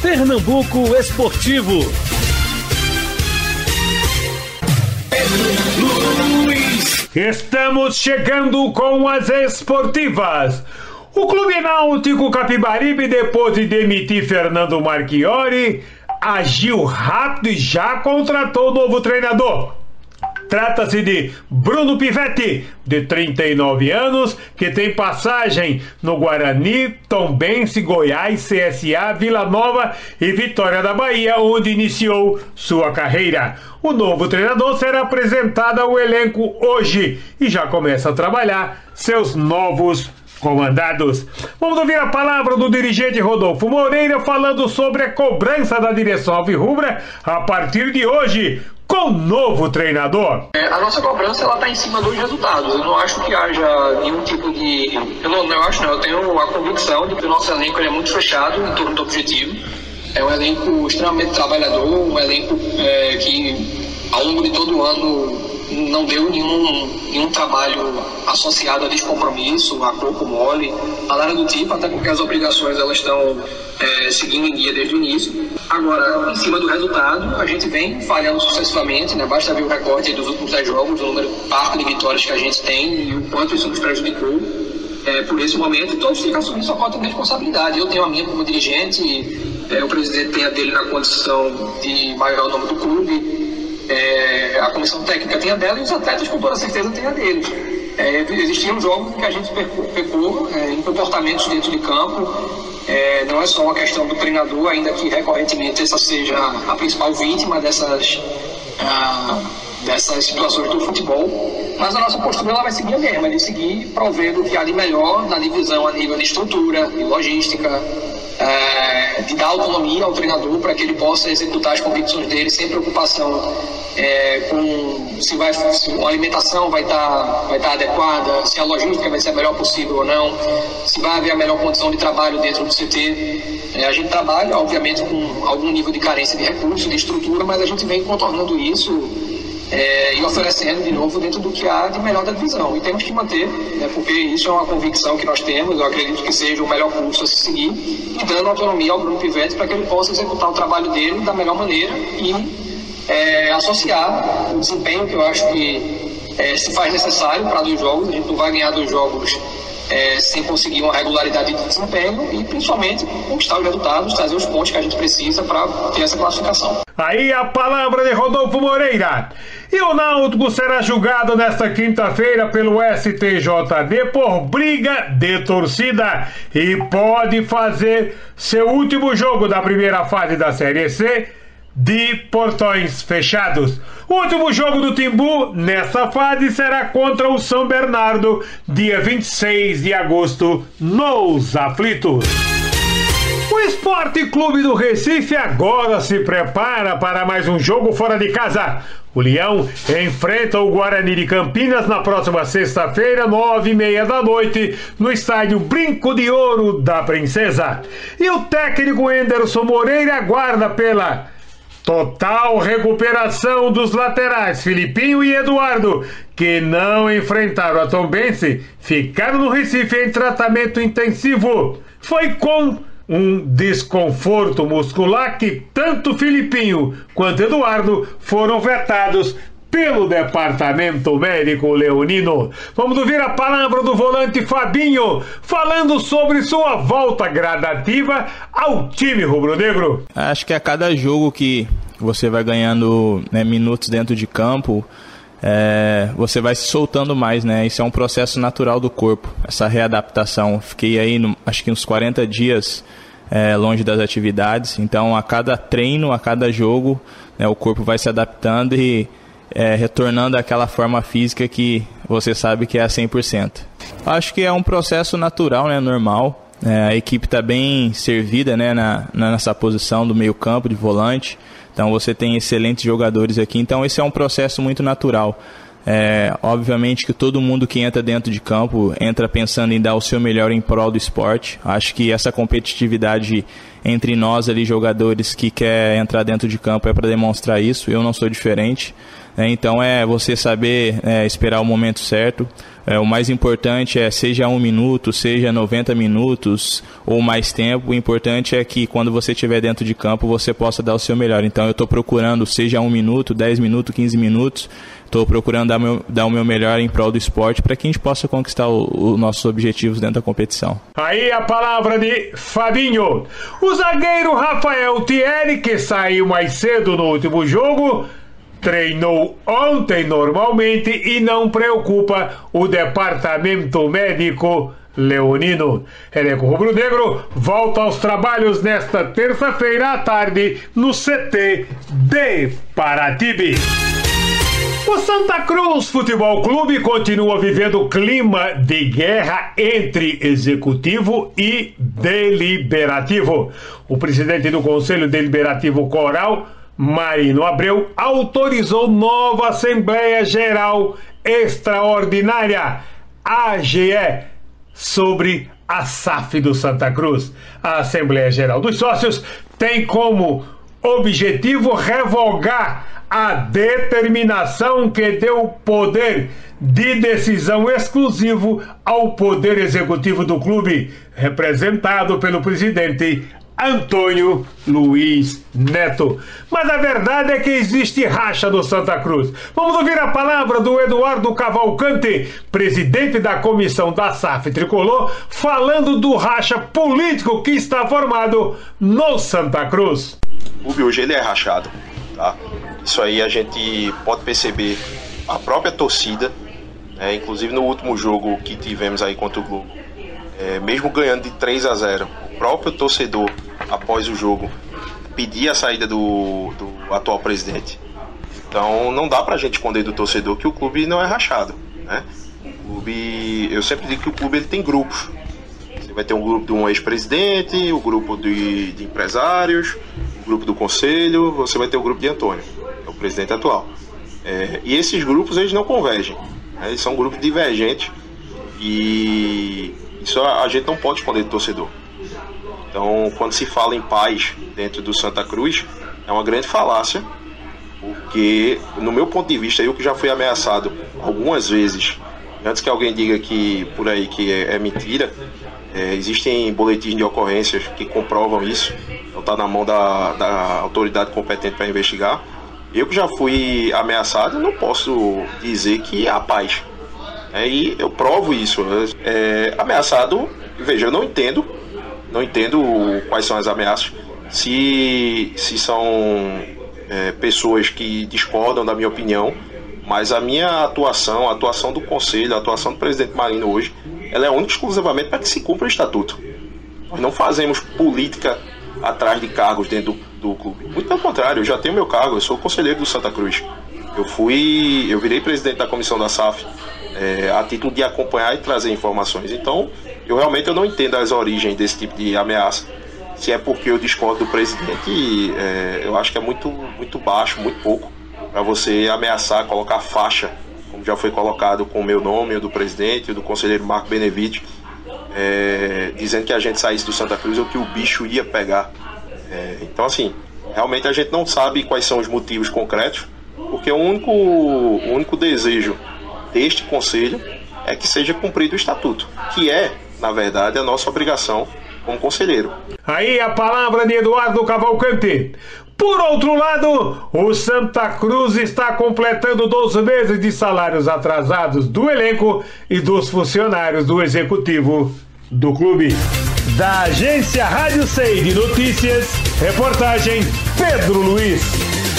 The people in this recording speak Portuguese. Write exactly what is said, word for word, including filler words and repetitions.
Pernambuco Esportivo. Estamos chegando com as esportivas. O Clube Náutico Capibaribe, depois de demitir Fernando Marchiori, agiu rápido e já contratou o novo treinador. Trata-se de Bruno Pivetti, de trinta e nove anos, que tem passagem no Guarani, Tombense, Goiás, C S A, Vila Nova e Vitória da Bahia, onde iniciou sua carreira. O novo treinador será apresentado ao elenco hoje e já começa a trabalhar seus novos comandados. Vamos ouvir a palavra do dirigente Rodolfo Moreira falando sobre a cobrança da direção alvirrubra a partir de hoje com o novo treinador. É, a nossa cobrança ela está em cima dos resultados. Eu não acho que haja nenhum tipo de... Eu não, não acho não, eu tenho a convicção de que o nosso elenco ele é muito fechado em torno do objetivo. É um elenco extremamente trabalhador, um elenco é, que ao longo de todo o ano não deu nenhum, nenhum trabalho associado a descompromisso, a corpo mole, a nada do tipo, até porque as obrigações elas estão é, seguindo em dia desde o início. Agora, em cima do resultado, a gente vem falhando sucessivamente, né? Basta ver o recorde dos últimos dez jogos, o número parco de vitórias que a gente tem e o quanto isso nos prejudicou é, por esse momento, e todos ficam assumindo sua cota de responsabilidade. Eu tenho a minha como dirigente, e, é, o presidente tem a dele na condição de maior nome do clube. É, a comissão técnica tem a dela e os atletas com toda certeza tem a deles. É, existiam jogos em que a gente pecou, pecou é, em comportamentos dentro de campo. É, não é só uma questão do treinador, ainda que recorrentemente essa seja a principal vítima dessas, ah, dessas situações do futebol, mas a nossa postura ela vai seguir a mesma, de seguir provendo o que há de melhor na divisão a nível de estrutura, de logística, É, de dar autonomia ao treinador para que ele possa executar as convicções dele sem preocupação é, com se, vai, se a alimentação vai estar vai estar adequada, se a logística vai ser a melhor possível ou não, se vai haver a melhor condição de trabalho dentro do C T. É, a gente trabalha, obviamente, com algum nível de carência de recursos, de estrutura, mas a gente vem contornando isso É, e oferecendo de novo dentro do que há de melhor da divisão. E temos que manter, né, porque isso é uma convicção que nós temos, eu acredito que seja o melhor curso a se seguir, e dando autonomia ao Bruno Pivetti para que ele possa executar o trabalho dele da melhor maneira e é, associar o desempenho que eu acho que é, se faz necessário para dois jogos. A gente não vai ganhar dois jogos É, sem conseguir uma regularidade de desempenho e principalmente conquistar os resultados, trazer os pontos que a gente precisa para ter essa classificação. Aí a palavra de Rodolfo Moreira. E o Náutico será julgado nesta quinta-feira pelo S T J D por briga de torcida e pode fazer seu último jogo da primeira fase da Série C de portões fechados. O último jogo do Timbu nessa fase será contra o São Bernardo, dia vinte e seis de agosto, nos Aflitos. O Esporte Clube do Recife agora se prepara para mais um jogo fora de casa. O Leão enfrenta o Guarani de Campinas na próxima sexta-feira, nove e meia da noite, no estádio Brinco de Ouro da Princesa. E o técnico Enderson Moreira aguarda pela total recuperação dos laterais Filipinho e Eduardo, que não enfrentaram a Tombense, ficaram no Recife em tratamento intensivo. Foi com um desconforto muscular que tanto Filipinho quanto Eduardo foram vetados pelo departamento médico leonino. Vamos ouvir a palavra do volante Fabinho, falando sobre sua volta gradativa ao time rubro-negro. Acho que a cada jogo que você vai ganhando, né, minutos dentro de campo, é, você vai se soltando mais, né? Isso é um processo natural do corpo, essa readaptação. Fiquei aí, no, acho que uns quarenta dias é, longe das atividades, então a cada treino, a cada jogo, né, o corpo vai se adaptando e É, retornando àquela forma física que você sabe que é a cem por cento. Acho que é um processo natural, né, normal. É, a equipe está bem servida, né, na, na, nessa posição do meio campo, de volante. Então você tem excelentes jogadores aqui. Então esse é um processo muito natural. É, obviamente que todo mundo que entra dentro de campo entra pensando em dar o seu melhor em prol do esporte. Acho que essa competitividade entre nós ali, jogadores que quer entrar dentro de campo, é para demonstrar isso. Eu não sou diferente. É, então é você saber é, esperar o momento certo. É, o mais importante é, seja um minuto, seja noventa minutos ou mais tempo, o importante é que quando você estiver dentro de campo, você possa dar o seu melhor. Então eu estou procurando, seja um minuto, dez minutos, quinze minutos, estou procurando dar, meu, dar o meu melhor em prol do esporte para que a gente possa conquistar os nossos objetivos dentro da competição. Aí a palavra de Fabinho. O zagueiro Rafael Thierry, que saiu mais cedo no último jogo, treinou ontem normalmente e não preocupa o departamento médico leonino. Elenco rubro-negro volta aos trabalhos nesta terça-feira à tarde no C T de Paratibe. O Santa Cruz Futebol Clube continua vivendo clima de guerra entre executivo e deliberativo. O presidente do Conselho Deliberativo Coral, Marino Abreu, autorizou nova Assembleia Geral Extraordinária, A G E, sobre a S A F do Santa Cruz. A Assembleia Geral dos Sócios tem como objetivo revogar a determinação que deu poder de decisão exclusivo ao Poder Executivo do clube, representado pelo presidente Antônio Luiz Neto. Mas a verdade é que existe racha no Santa Cruz. Vamos ouvir a palavra do Eduardo Cavalcante, presidente da comissão da S A F Tricolor, falando do racha político que está formado no Santa Cruz. O clube hoje ele é rachado, tá? Isso aí a gente pode perceber a própria torcida, é, inclusive no último jogo que tivemos aí contra o Globo, é, mesmo ganhando de três a zero, o próprio torcedor, após o jogo, pedia a saída do, do atual presidente. Então não dá pra gente esconder do torcedor que o clube não é rachado, né? O clube, eu sempre digo que o clube ele tem grupos. Você vai ter um grupo de um ex-presidente, o um grupo de, de empresários, o um grupo do conselho, você vai ter o grupo de Antônio, é o presidente atual. É, e esses grupos eles não convergem, né? Eles são grupos divergentes e isso a gente não pode esconder do torcedor. Então, quando se fala em paz dentro do Santa Cruz, é uma grande falácia, porque, no meu ponto de vista, eu que já fui ameaçado algumas vezes, antes que alguém diga que por aí que é, é mentira, é, existem boletins de ocorrências que comprovam isso, então está na mão da, da autoridade competente para investigar. Eu que já fui ameaçado, não posso dizer que há paz. É, e eu provo isso. É, ameaçado, veja, eu não entendo, não entendo quais são as ameaças. Se, se são é, pessoas que discordam da minha opinião, mas a minha atuação, a atuação do Conselho, a atuação do presidente Marino hoje, ela é única e exclusivamente para que se cumpra o estatuto. Nós não fazemos política atrás de cargos dentro do, do clube. Muito pelo contrário, eu já tenho meu cargo, eu sou conselheiro do Santa Cruz. Eu fui, eu virei presidente da comissão da S A F é, a título de acompanhar e trazer informações. Então, eu realmente eu não entendo as origens desse tipo de ameaça. Se é porque eu discordo do presidente, é, eu acho que é muito, muito baixo, muito pouco, para você ameaçar, colocar faixa, como já foi colocado com o meu nome, o do presidente, o do conselheiro Marco Benevides, é, dizendo que a gente saísse do Santa Cruz ou que o bicho ia pegar. É, então, assim, realmente a gente não sabe quais são os motivos concretos, porque o único, o único desejo deste conselho é que seja cumprido o estatuto, que é, na verdade, a nossa obrigação como conselheiro. Aí a palavra de Eduardo Cavalcante. Por outro lado, o Santa Cruz está completando doze meses de salários atrasados do elenco e dos funcionários do executivo do clube. Da agência Rádio Sei de Notícias, reportagem Pedro Luiz.